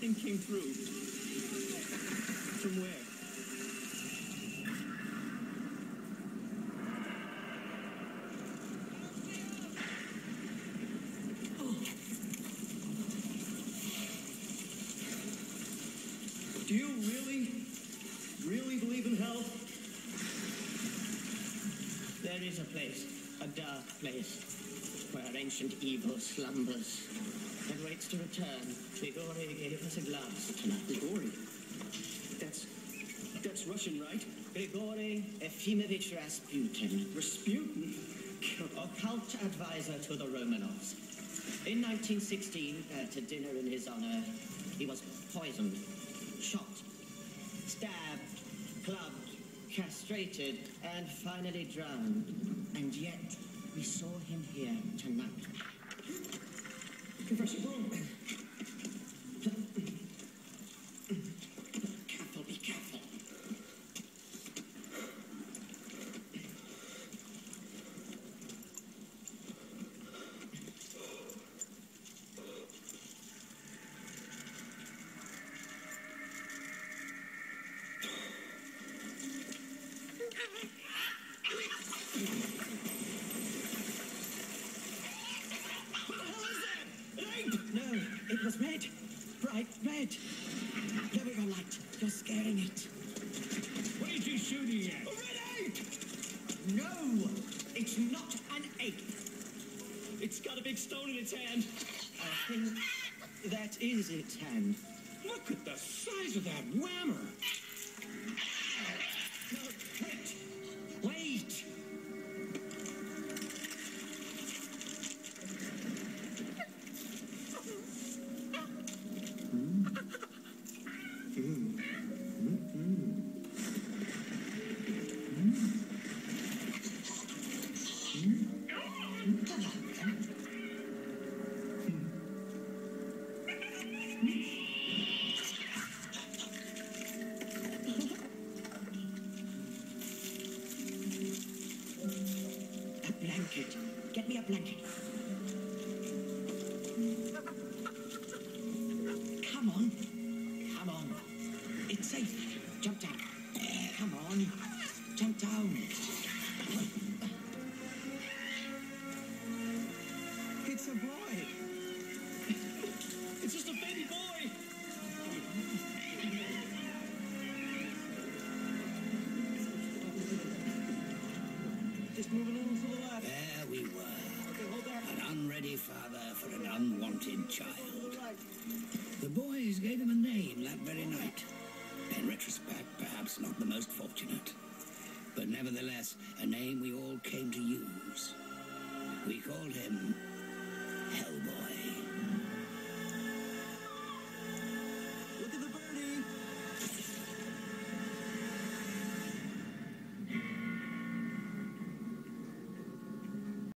Something came through. From where? Do you really believe in hell? There is a place, a dark place, where ancient evil slumbers and waits to return. Grigori gave us a glass tonight. Grigori? That's Russian, right? Grigori Efimovich Rasputin. Rasputin? Occult advisor to the Romanovs. In 1916, at a dinner in his honor, he was poisoned, shot, stabbed, clubbed, castrated, and finally drowned. And yet, we saw him here tonight. Professor Broom. Careful, be careful. No, it was red. Bright red. Lower your light. You're scaring it. What is he shooting at? A red ape! No, it's not an ape. It's got a big stone in its hand. I think that is its hand. Look at the size of that whammer. No, wait. Wait. A blanket. Get me a blanket. Come on. Come on. It's safe. Jump down. Come on. Jump down. It's a boy. It's just a baby boy. Just moving on to the left. There we were. Okay, hold that. An unready father for an unwanted child. The boys gave him a name that very night. In retrospect, perhaps not the most fortunate. But nevertheless, a name we all came to use. We called him Hellboy.